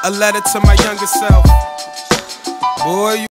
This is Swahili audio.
A letter to my younger self. Boy, you